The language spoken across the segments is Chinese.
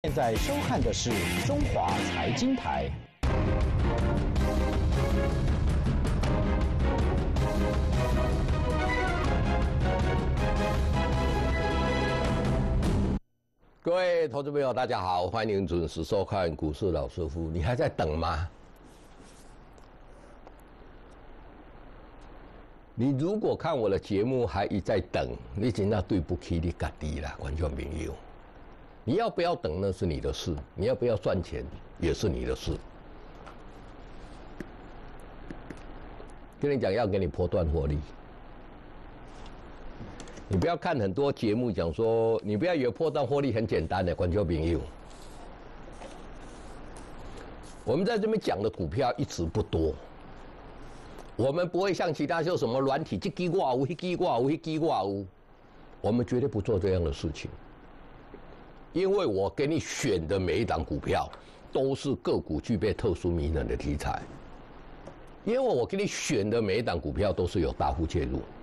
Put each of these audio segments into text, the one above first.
现在收看的是中华财经台。 各位投资朋友，大家好，欢迎准时收看股市老师傅。你还在等吗？你如果看我的节目还一再等，你真的对不起你自己啦，观众朋友。你要不要等那是你的事，你要不要赚钱也是你的事。跟你讲，要给你波段获利。你不要看很多节目讲说，你不要以为波段获利很简单的，观众朋友。我们在这边讲的股票一直不多，我们不会像其他就什么软体，这支我有，那支我有，那支我有，我们绝对不做这样的事情。因为我给你选的每一档股票都是个股具备特殊迷人的题材，因为我给你选的每一档股票都是有大户介入。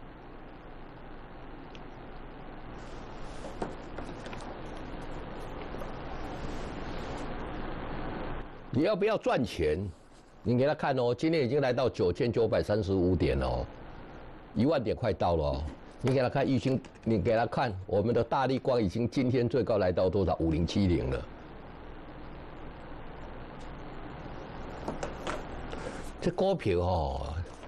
你要不要赚钱？你给他看哦，今天已经来到9935点哦，1万点快到了哦。你给他看，你给他看，我们的大立光已经今天最高来到多少？5070了。这股票哦，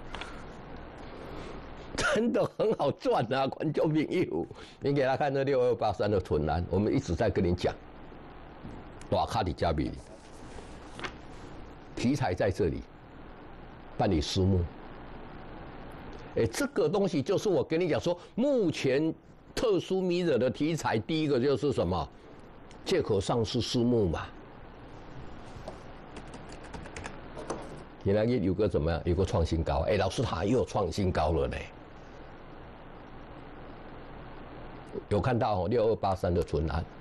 真的很好赚啊，观众朋友。你给他看这6283的纯蓝，我们一直在跟你讲，大卡的加比，题材在这里，办理私募。这个东西就是我跟你讲说，目前特殊迷人的题材，第一个就是什么？借口上市私募嘛。前两天有个怎么样？有个创新高，老师他又创新高了呢。有看到6283的纯蓝。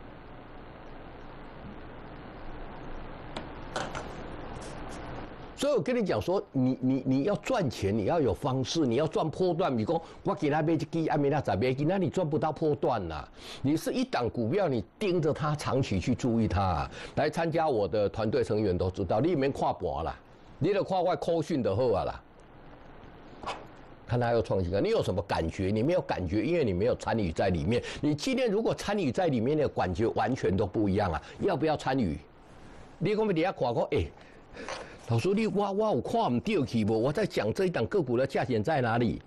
所以我跟你讲说，你要赚钱，你要有方式，你要赚波段。比如说，我给他买一支，阿明那咋买？那你赚不到波段啦。你是一档股票，你盯着它，长期去注意它。来参加我的团队成员都知道，你免看盘啦，你得看我扣讯的好啊啦。看他要创新高，你有什么感觉？你没有感觉，因为你没有参与在里面。你今天如果参与在里面的感觉完全都不一样啊！要不要参与？你讲要底下看讲，老师，我有看不对去不？我在讲这一档个股的价钱在哪里，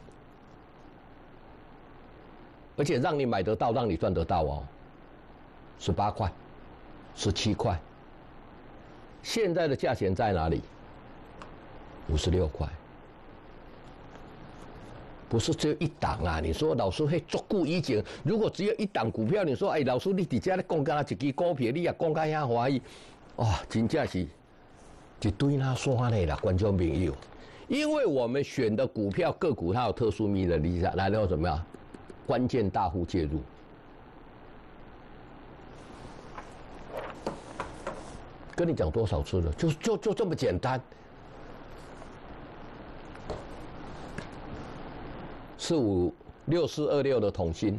而且让你买得到，让你赚得到哦。18块，17块，现在的价钱在哪里？56块，不是只有一档啊！你说老师，足够以前，如果只有一档股票，你说，老师你底下咧讲干一支股票，你也讲干遐欢喜，哇，真正是。一堆那刷的啦，观众朋友，因为我们选的股票个股它有特殊迷人题材，来到怎么样？关键大户介入。跟你讲多少次了？就这么简单。6426的统新，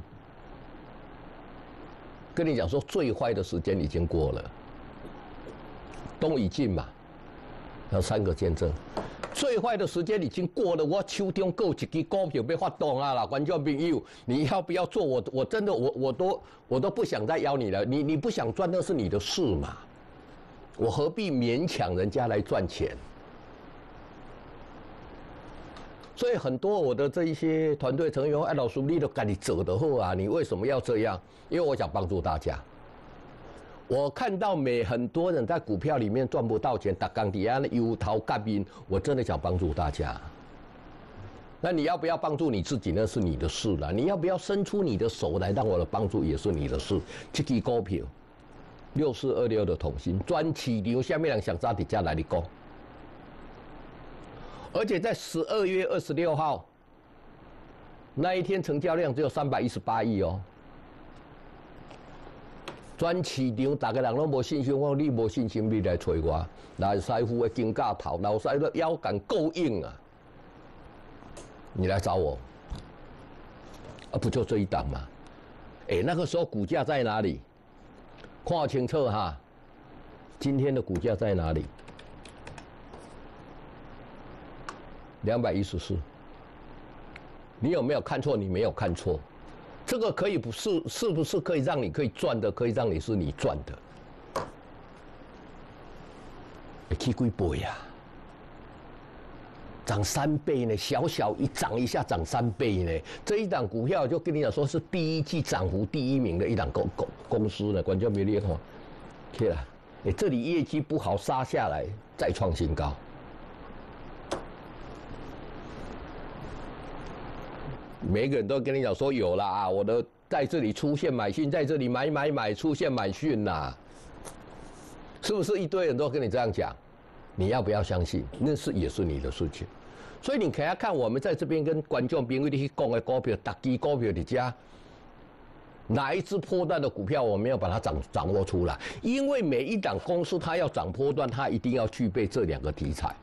跟你讲说最坏的时间已经过了，东已进嘛。有3个见证，最坏的时间已经过了。我手中够一支股票要发动啊啦，观众朋友，你要不要做？我真的我都不想再邀你了。你不想赚那是你的事嘛，我何必勉强人家来赚钱？所以很多我的这一些团队成员，老师你都赶紧走的后啊，你为什么要这样？因为我想帮助大家。我看到很多人在股票里面赚不到钱，打钢底下油头干面，我真的想帮助大家。那你要不要帮助你自己，那是你的事了。你要不要伸出你的手来让我的帮助，也是你的事。这支股票6426的统新，专市场下面人想扎底价来你讲，而且在12月26号那一天成交量只有318亿哦。全市场大家人拢无信心，我你无信心，你来找我。老师傅的金价头，老师的腰杆够硬啊，你来找我。不就这一档吗？那个时候股价在哪里？ 看清楚哈，今天的股价在哪里？214。你有没有看错？你没有看错。这个可以不是，是不是可以让你可以赚的？可以让你是你赚的。起几倍呀？涨3倍呢，小小一涨一下涨3倍呢。这一档股票就跟你讲说是第一季涨幅第1名的一档公司呢，观众没列看，去了。这里业绩不好杀下来，再创新高。每个人都跟你讲说有啦啊，我的在这里出现买讯，在这里买出现买讯啦，是不是一堆人都跟你这样讲？你要不要相信？那也是你的事情。所以你可以看我们在这边跟观众朋友去讲的股票，大支股票的家，哪一支波段的股票我没有把它掌握出来？因为每一档公司它要涨波段，它一定要具备这2个题材。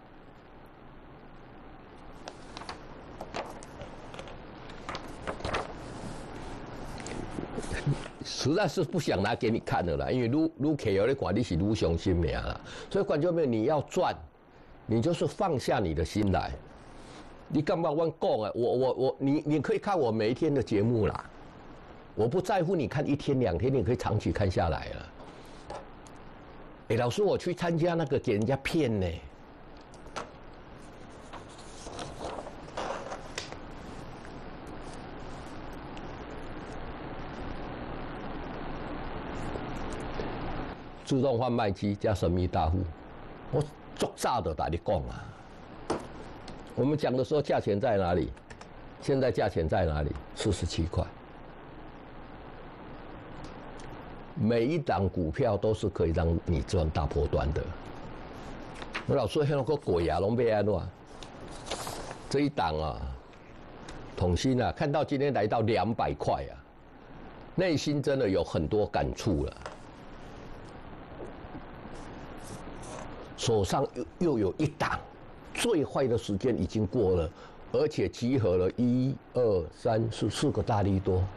实在是不想拿给你看的啦，因为愈客有咧看你是愈伤心命啦。所以观众朋友，你要赚，你就是放下你的心来。你干嘛我讲啊？你可以看我每一天的节目啦，我不在乎你看1天2天，你可以长期看下来了。老师，我去参加那个给人家骗呢。自动贩卖机加神秘大户，我足早的跟你讲啊。我们讲的时候价钱在哪里？现在价钱在哪里？47块。每一档股票都是可以让你赚大波段的。我老说那个鬼啊，拢被安怎？这一档啊，统新啊，看到今天来到200块啊，内心真的有很多感触了。手上又有一档，最坏的时间已经过了，而且集合了1、2、3、4个大利多。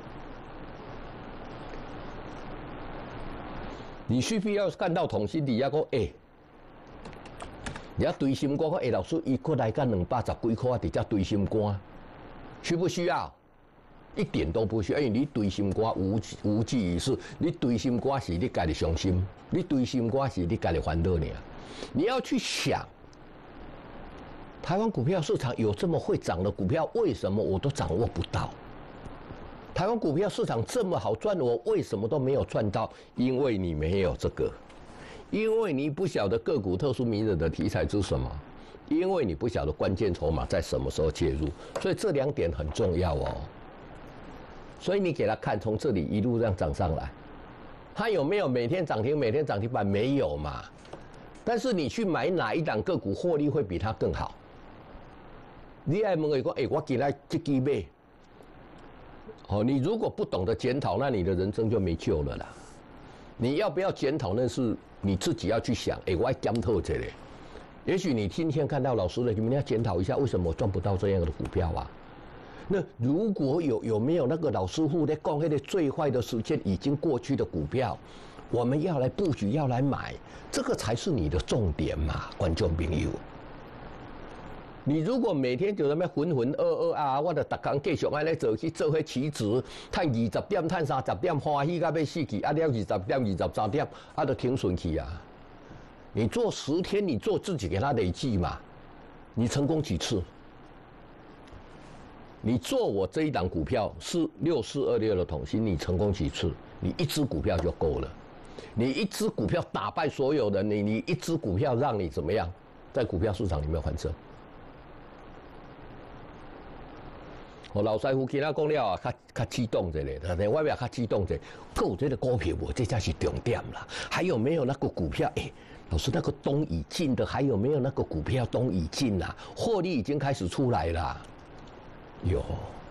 你需不要看到统心底下讲，你要堆心肝，老师伊过来个210几块，直接堆心肝，需不需要？一点都不需要，因为你堆心肝无济于事。你堆心肝是你家己伤心，你堆心肝是你家己烦恼呢。你要去想，台湾股票市场有这么会涨的股票，为什么我都掌握不到？台湾股票市场这么好赚，我为什么都没有赚到？因为你没有这个，因为你不晓得个股特殊迷人的题材是什么，因为你不晓得关键筹码在什么时候介入，所以这2点很重要哦。所以你给他看，从这里一路这样涨上来，它有没有每天涨停、每天涨停板？没有嘛。但是你去买哪一档个股，获利会比它更好？你爱问我讲，我今天这支买，你如果不懂得检讨，那你的人生就没救了啦。你要不要检讨，那是你自己要去想。我要检讨这里。也许你今天看到老师了，你们要检讨一下，为什么我赚不到这样的股票啊？那如果有没有那个老师傅在讲那个最坏的时间已经过去的股票，我们要来布局，要来买，这个才是你的重点嘛，观众朋友。你如果每天就在那浑浑噩噩啊，我就逐天继续安尼做去做迄期指，赚20点、赚30点，欢喜到要死去，啊了20点、23点，啊就停损去啊。你做10天，你做自己给它累计嘛，你成功几次？你做我这一档股票是6426的统新，你成功几次？你一只股票就够了。你一只股票打败所有人，你一只股票让你怎么样，在股票市场里面翻身？老师傅今仔讲了啊，较激动一下，但是外面较激动一下，有这个股票无，这才是重点啦。还有没有那个股票？老师那个东已进的，还有没有那个股票东已进啦？获利已经开始出来了。有，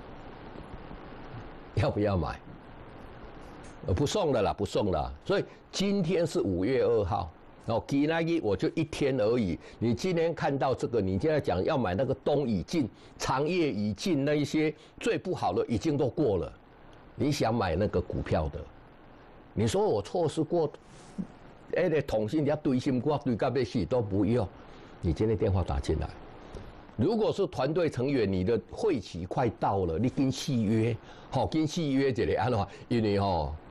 要不要买？不送了啦，不送了。所以今天是5月2号，今天我就1天而已。你今天看到这个，你现在讲要买那个东已进、长业已进那一些最不好的已经都过了。你想买那个股票的， 你说我错失过，那个同性要堆心瓜堆到要死都不用，你今天电话打进来。如果是团队成员，你的会期快到了，你跟契约，跟契约一个安怎？因为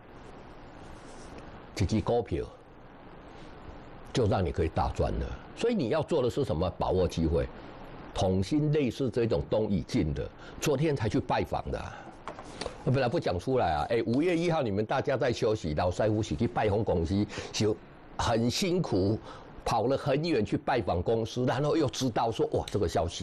一支股票就让你可以大赚了。所以你要做的是什么？把握机会。统新类似这种东已进的，昨天才去拜访的、我本来不讲出来啊。5月1号你们大家在休息，老师傅是去拜访公司，就很辛苦。跑了很远去拜访公司，然后又知道说哇这个消息，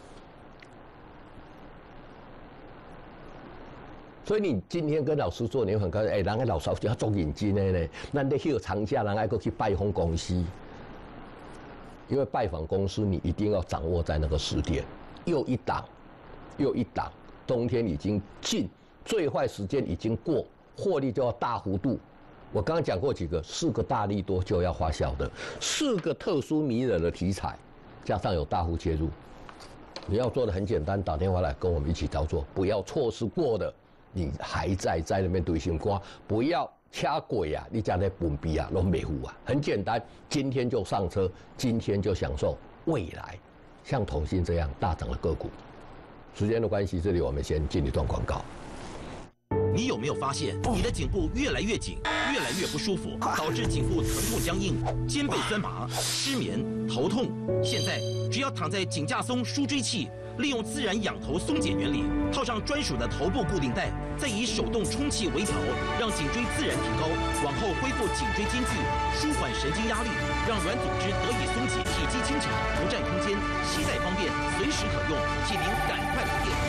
所以你今天跟老师做，你会很高兴。人家老师要做认真的呢，咱得休长假，人爱过去拜访公司，因为拜访公司你一定要掌握在那个时点，又一档，冬天已经近，最坏时间已经过，获利就要大幅度。我刚刚讲过几个，4个大利多就要发酵的，4个特殊迷人的题材，加上有大户介入，你要做的很简单，打电话来跟我们一起操作，不要错失过的，你还在那边堆心瓜，不要掐鬼啊，你家在本币啊，拢没糊啊，很简单，今天就上车，今天就享受未来，像统信这样大涨的个股。时间的关系，这里我们先进一段广告。 你有没有发现你的颈部越来越紧，越来越不舒服，导致颈部疼痛僵硬、肩背酸麻、失眠、头痛？现在只要躺在颈架松舒椎器，利用自然仰头松解原理，套上专属的头部固定带，再以手动充气微调，让颈椎自然提高，往后恢复颈椎间距，舒缓神经压力，让软组织得以松解，体积轻巧，不占空间，携带方便，随时可用，请您赶快来电。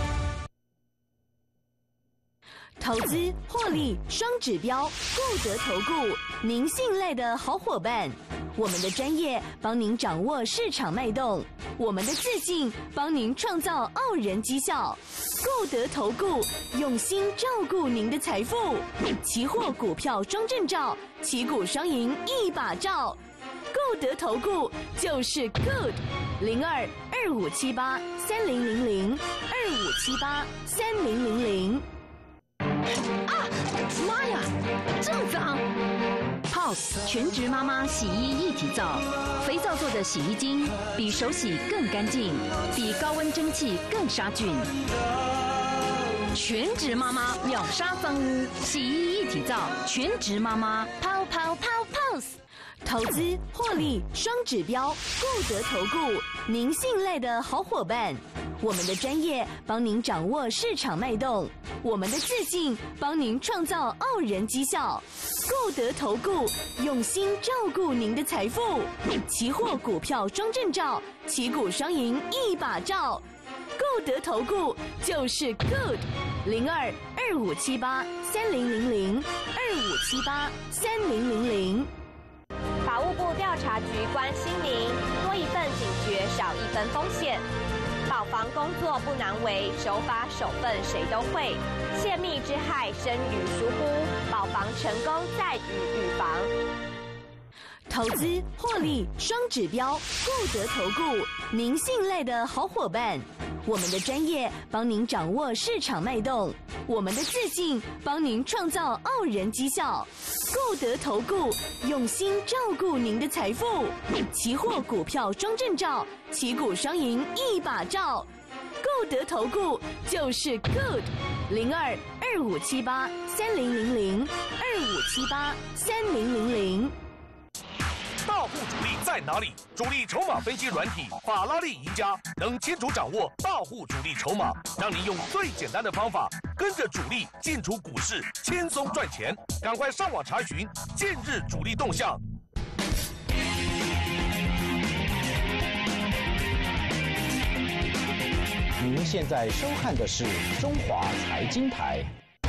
投资获利双指标，固德投顾，您信赖的好伙伴。我们的专业帮您掌握市场脉动，我们的自信帮您创造傲人绩效。固德投顾用心照顾您的财富，期货股票双证照，旗鼓双赢一把照。固德投顾就是 good。02-2578-3000，2578-3000。 妈呀，这么脏 ！POS 全职妈妈洗衣一体皂，肥皂做的洗衣精比手洗更干净，比高温蒸汽更杀菌。全职妈妈秒杀脏污，洗衣一体皂，全职妈妈泡泡泡 POS。 投资获利双指标，固德投顾，您信赖的好伙伴。我们的专业帮您掌握市场脉动，我们的自信帮您创造傲人绩效。固德投顾用心照顾您的财富，期货股票双证照，旗鼓双赢一把照。固德投顾就是 good。02-2578-3000，2578-3000。 法务部调查局关心您，多一份警觉，少一分风险。保防工作不难为，守法守分谁都会。泄密之害生于疏忽，保防成功在于预防。 投资获利双指标，固德投顾，您信赖的好伙伴。我们的专业帮您掌握市场脉动，我们的自信帮您创造傲人绩效。固德投顾用心照顾您的财富，期货股票双证照，旗鼓双赢一把照。固德投顾就是 good。02-2578-3000，2578-3000。 大户主力在哪里？主力筹码分析软体法拉利赢家能清楚掌握大户主力筹码，让您用最简单的方法跟着主力进出股市，轻松赚钱。赶快上网查询近日主力动向。 您现在收看的是中华财经台。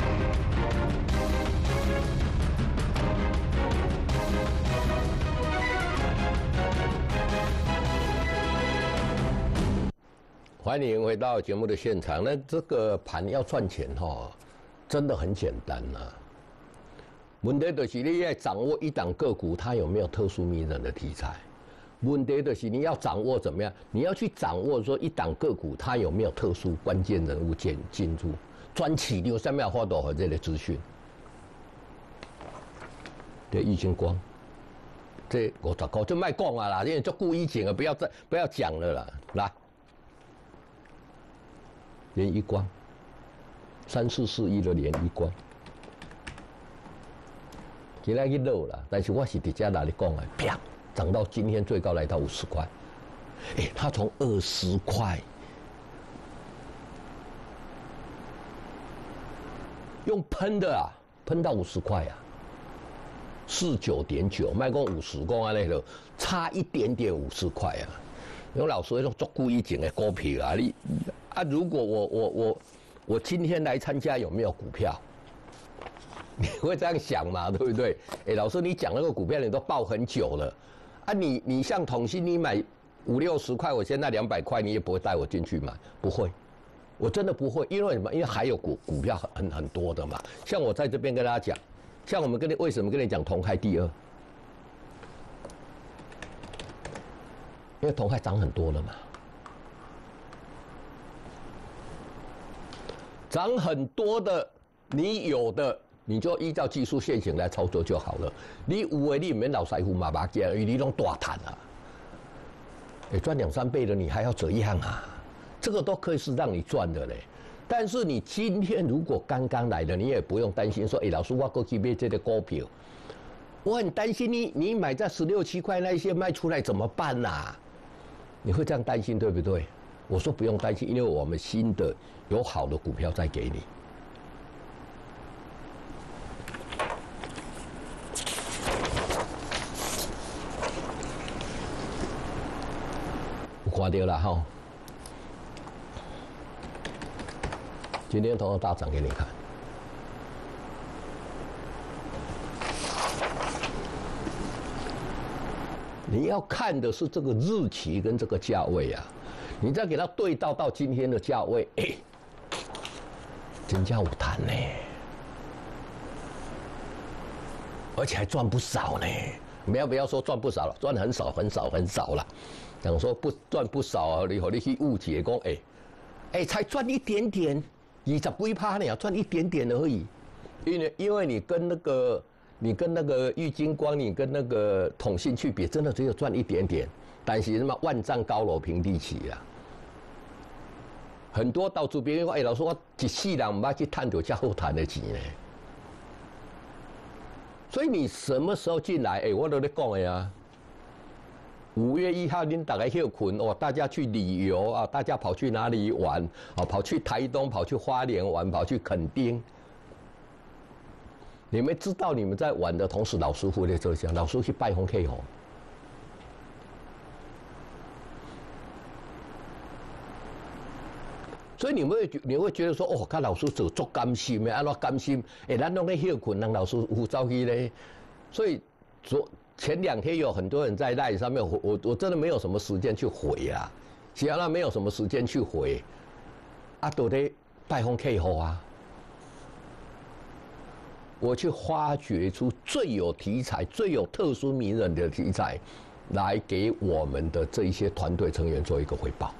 欢迎回到节目的现场。那这个盘要赚钱真的很简单呐。问题就是你要掌握一档个股，它有没有特殊迷人的题材？问题就是你要掌握怎么样？你要去掌握说一档个股它有没有特殊关键人物进入，专起流上面发多和这类资讯。 这玉金光，这50块就卖讲啊啦，因为就故意讲啊，不要讲了啦，来，联一光，344亿的联一光，今天去漏了，但是我是直接哪里讲啊，啪，涨到今天最高来到50块，它从20块。用喷的啊，喷到50块啊，49.9，卖讲50讲安尼咯，差一点点50块啊。用老师那种做故意捡的股票啊，你啊，如果我今天来参加有没有股票？你会这样想嘛？对不对？老师你讲那个股票你都报很久了，啊你像统信你买50、60块，我现在200块你也不会带我进去买，不会。我真的不会，因为什么？因为还有股票很多的嘛。像我在这边跟大家讲，像我们为什么跟你讲同开第2？因为同开涨很多了嘛，涨很多的，你有的你就依照技术线型来操作就好了。你有的你免老师傅嘛把钱，因为你拢大赚啊，赚2、3倍的你还要怎样啊？这个都可以是让你赚的嘞，但是你今天如果刚刚来的，你也不用担心说，老师我过去买这个股票，我很担心你买在16、17块那一些卖出来怎么办啊？你会这样担心对不对？我说不用担心，因为我们新的有好的股票再给你。有看到了哈。今天同样大涨给你看，你要看的是这个日期跟这个价位啊，你再给它对到今天的价位，真价有谈呢，而且还赚不少呢。不要说赚不少了，赚很少了。讲说赚不少啊，你去误解讲，才赚一点点。20几%呢，赚一点点而已，因为你跟那个玉金光，你跟那个统信去比，真的只有赚一点点。但是什么万丈高楼平地起啊，很多到处别人说，老师我一世人唔捌去赚到这好赚的钱呢。所以你什么时候进来？我都在讲的呀。5月1号，您大家休困哦，大家去旅游啊，大家跑去哪里玩？跑去台东，跑去花莲玩，跑去垦丁。你们知道你们在玩的同时，老师傅在这样，老师傅去拜访客户。所以你会觉得说，看老师做足甘心的，安怎甘心？咱拢在休困，让老师傅走去咧。所以前2天有很多人在LINE上面，我真的没有什么时间去回啊，其他没有什么时间去回，都在拜访客户啊。我去发掘出最有题材、最有特殊名人的题材，来给我们的这一些团队成员做一个回报。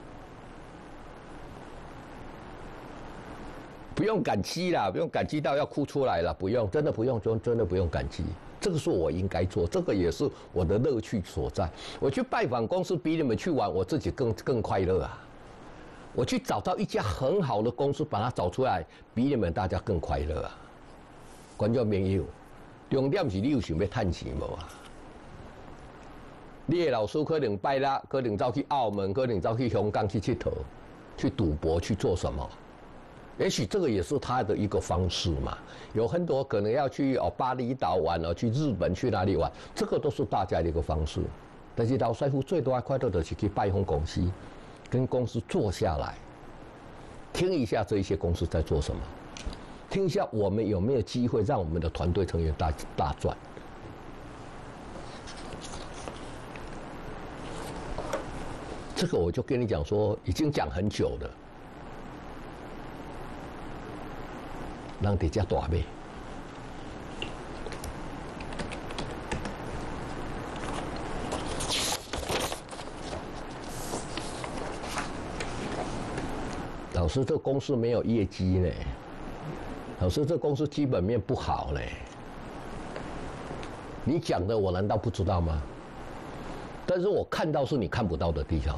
不用感激啦，不用感激到要哭出来了，不用，真的不用，真的不用感激。这个是我应该做，这个也是我的乐趣所在。我去拜访公司比你们去玩，我自己更快乐啊！我去找到一家很好的公司，把它找出来，比你们大家更快乐啊！观众朋友，重点是你有想要赚钱无啊？你的老师可能拜六，可能走去澳门，可能走去香港去佚佗，去赌博，去做什么？也许这个也是他的一个方式嘛。有很多可能要去巴厘岛玩去日本去哪里玩，这个都是大家的一个方式。但是老师傅最多快乐的是去拜访公司，跟公司坐下来，听一下这一些公司在做什么，听一下我们有没有机会让我们的团队成员大赚。这个我就跟你讲说，已经讲很久了。人伫遮大买，老师，这公司没有业绩呢。老师，这公司基本面不好呢。 你讲的我难道不知道吗？但是我看到是你看不到的地方。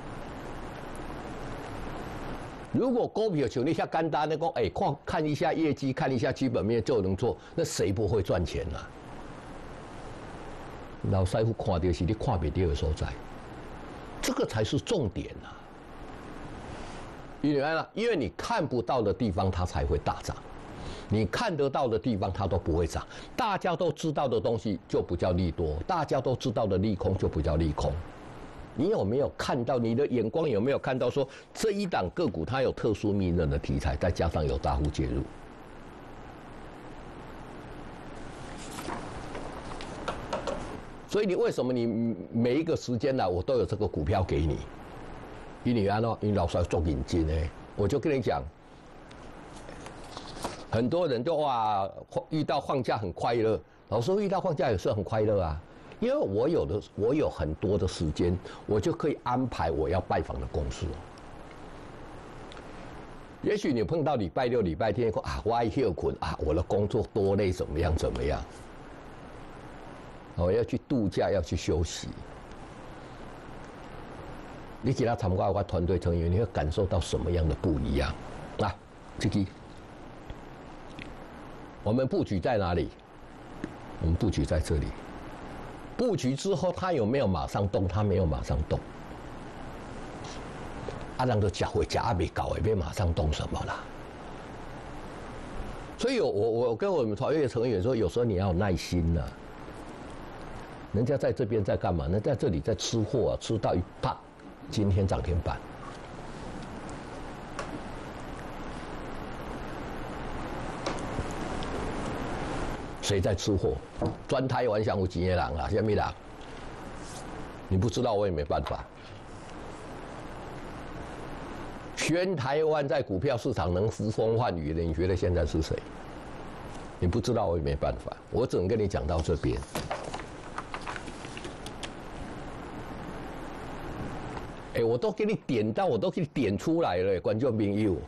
如果股票像你遐简单的讲，看一下业绩，看一下基本面就能做，那谁不会赚钱啊？老师傅看到是你看不到的所在，这个才是重点啊！因为你看不到的地方它才会大涨，你看得到的地方它都不会涨。大家都知道的东西就不叫利多，大家都知道的利空就不叫利空。你有没有看到？你的眼光有没有看到说这一档个股它有特殊迷人的题材，再加上有大户介入？所以你为什么你每一个时间呢，我都有这个股票给你？因为老师做引进呢，我就跟你讲，很多人就遇到放假很快乐，老师遇到放假也是很快乐啊，因为我有很多的时间，我就可以安排我要拜访的公司。也许你碰到礼拜六、礼拜天说我爱休困我的工作多累，怎么样？我要去度假，要去休息。你给他参加我团队成员，你会感受到什么样的不一样？这个我们布局在哪里？我们布局在这里。布局之后，他有没有马上动？他没有马上动。人都吃会吃没搞，也别马上动什么啦。所以我跟我们团队成员说，有时候你要有耐心呐。人家在这边在干嘛？人家在这里在吃货吃到一半，今天涨停板。谁在吃货？专台湾想有钱的人啊，什么人？你不知道我也没办法。全台湾在股票市场能呼风唤雨的，你觉得现在是谁？你不知道我也没办法，我只能跟你讲到这边。我都给你点到，我都给你点出来了，观众朋友。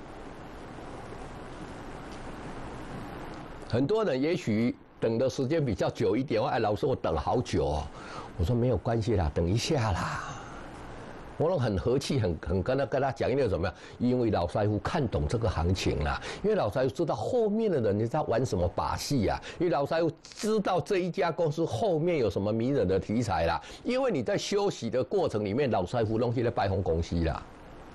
很多人也许等的时间比较久一点，老师我等好久哦。我说没有关系啦，等一下啦。我都很和气，很跟他讲，因为怎么样？因为老师傅看懂这个行情啦，因为老师傅知道后面的人在玩什么把戏啊，因为老师傅知道这一家公司后面有什么迷人的题材啦。因为你在休息的过程里面，老师傅弄起来拜访公司啦。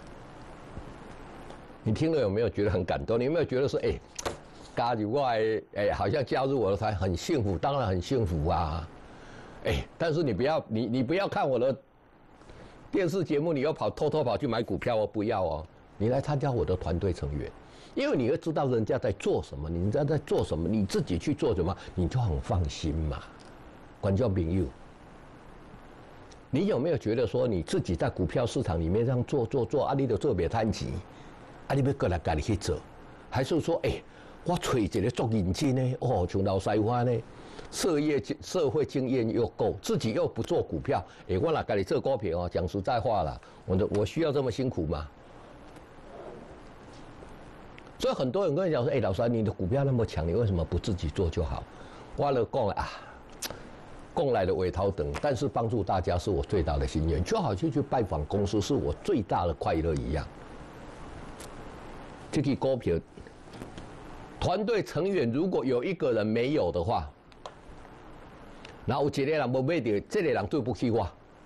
你听了有没有觉得很感动？你有没有觉得说，加入我好像加入我的团很幸福？当然很幸福啊，但是你不要看我的电视节目，你要偷偷跑去买股票哦，不要哦，你来参加我的团队成员，因为你会知道人家在做什么，人家在做什么，你自己去做什么，你就很放心嘛。观众朋友，你有没有觉得说你自己在股票市场里面这样做，你就做别贪钱，你要过来家里去做，还是说我找一个做认真呢？像老师傅呢？社会经验又够，自己又不做股票，我哪跟你做股票讲实在话啦，我需要这么辛苦吗？所以很多人跟我讲说，老师，你的股票那么强，你为什么不自己做就好？我了讲供来的尾头等，但是帮助大家是我最大的心愿，就好像去拜访公司是我最大的快乐一样。这个股票团队成员如果有一个人没有的话，然后有一个人没买到，这个人对不起我。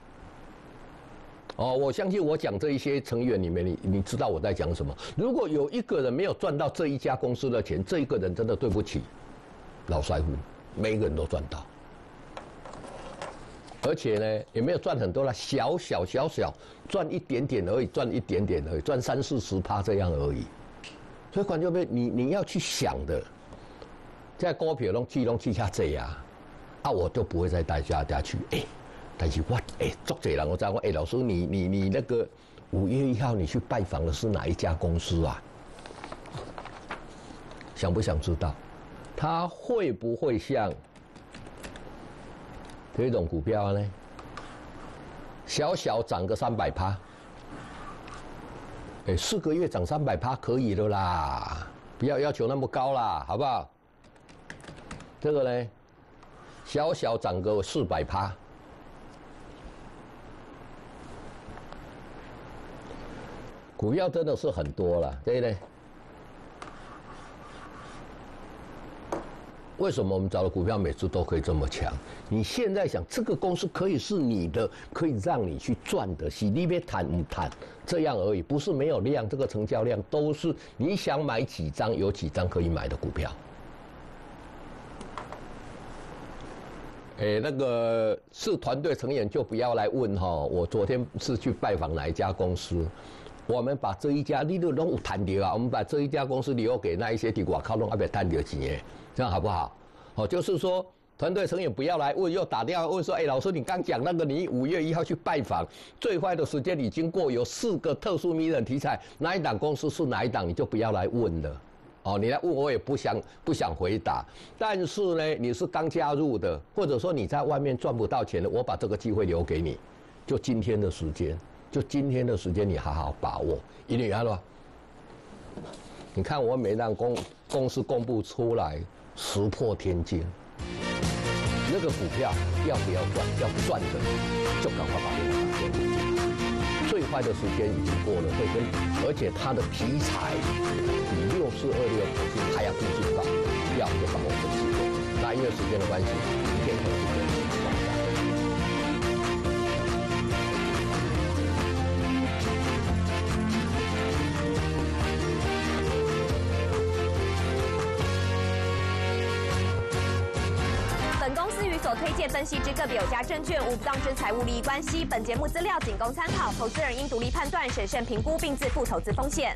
我相信我讲这一些成员里面，你知道我在讲什么。如果有一个人没有赚到这一家公司的钱，这一个人真的对不起老师傅，每一个人都赚到，而且呢也没有赚很多啦，小赚一点点而已，赚30-40%这样而已。所以观众朋友，你要去想的，在股票拢去下这呀。我就不会再带大家去但是我做这人我知道老师你那个5月1号你去拜访的是哪一家公司啊？想不想知道？它会不会像这种股票呢？小涨个300%， 4个月涨300%可以了啦，不要要求那么高啦，好不好？这个呢？ 小小涨个400%，股票真的是很多了，对不对？为什么我们找的股票每次都可以这么强？你现在想，这个公司可以是你的，可以让你去赚的，是你别谈不谈这样而已，不是没有量，这个成交量都是你想买几张有几张可以买的股票。那个是团队成员就不要来问哈，我昨天是去拜访哪一家公司，我们把这一家利润都有谈掉啊，我们把这一家公司留给那一些在外靠拢还没谈掉钱的。这样好不好？哦，就是说，团队成员不要来问，又打电话问说，哎，老师，你刚讲那个，你5月1号去拜访，最坏的时间已经过，有4个特殊迷人题材，哪一档公司是哪一档，你就不要来问了。哦，你来问我也不想回答。但是呢，你是刚加入的，或者说你在外面赚不到钱的，我把这个机会留给你，就今天的时间，你好好把握，因为你看我每档公司公布出来。石破天惊，那个股票要不要赚？要赚的就赶快把电话打进。最坏的时间已经过了，而且它的题材比6426还要更劲爆，要就把握这个时间。那因为时间的关系，明天可能是所推荐分析之个别有价证券无不当之财务利益关系。本节目资料仅供参考，投资人应独立判断、审慎评估并自负投资风险。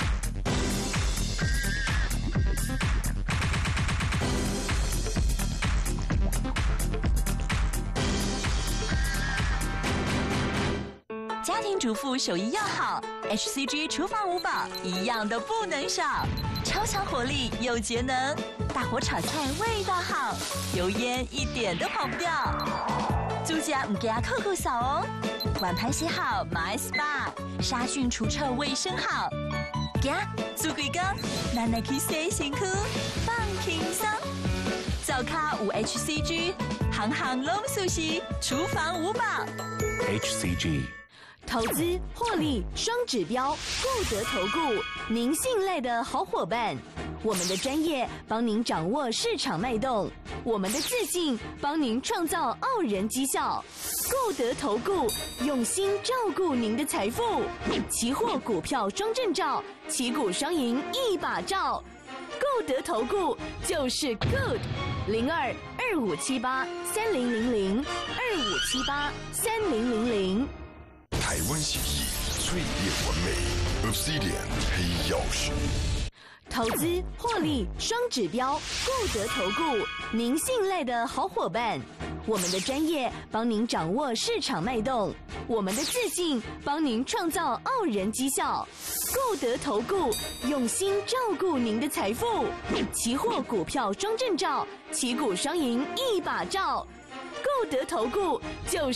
家庭主妇手艺要好 ，HCG 厨房5宝一样都不能少。超强火力又节能，大火炒菜味道好，油烟一点都跑不掉。住家唔惊扣扣扫哦，碗盘洗好 My Spa， 杀菌除臭卫生好。惊做几工，咱来去洗身躯，放轻松。灶卡有 HCG， 行行拢熟悉，厨房5宝。 HCG。 投资获利双指标，固德投顾，您信赖的好伙伴。我们的专业帮您掌握市场脉动，我们的自信帮您创造傲人绩效。固德投顾用心照顾您的财富，期货股票双证照，旗鼓双赢一把照。固德投顾就是 good。02-2578-3000 2578-3000。 台湾洗衣淬炼完美 ，Obsidian 黑曜石。 投资获利双指标，固德投顾，您信赖的好伙伴。我们的专业帮您掌握市场脉动，我们的自信帮您创造傲人绩效。固德投顾用心照顾您的财富，期货股票双证照，旗鼓双赢一把照。固德投顾就是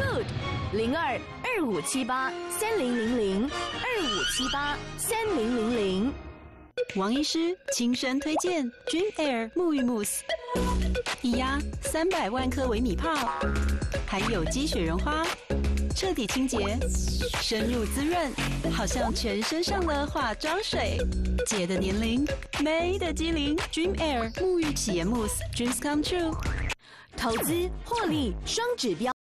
good。02-2578-3000 2578-3000。 王医师亲身推荐 Dream Air 沐浴慕斯，一压300万颗微米泡，含有积雪绒花，彻底清洁，深入滋润，好像全身上了化妆水。姐的年龄，美的机灵 ，Dream Air 沐浴洗颜慕斯 ，Dreams come true。 投资获利双指标，